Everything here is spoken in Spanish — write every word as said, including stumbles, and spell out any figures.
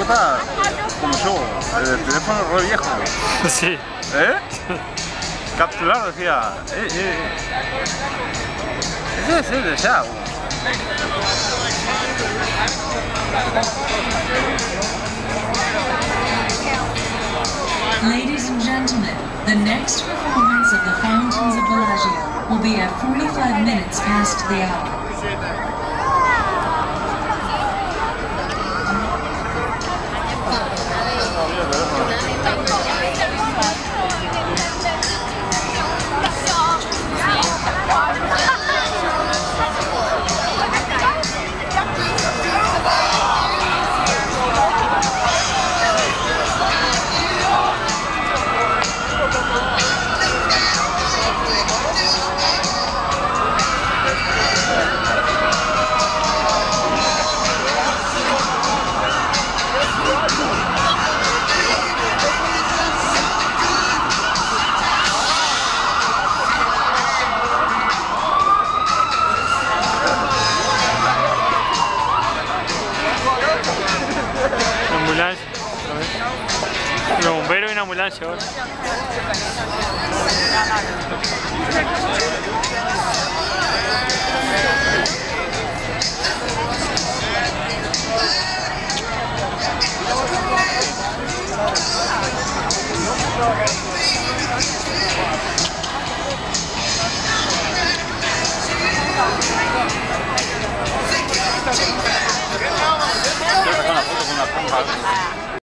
época, como yo, el teléfono re viejo. Sí. ¿Eh? Capturar, decía. Eh, eh. Ese es el de ya. Ladies and gentlemen, the next performance of the Fountains of Bellagio will be at forty-five minutes past the hour. Ambulancia. Los bomberos y una ambulancia ahora.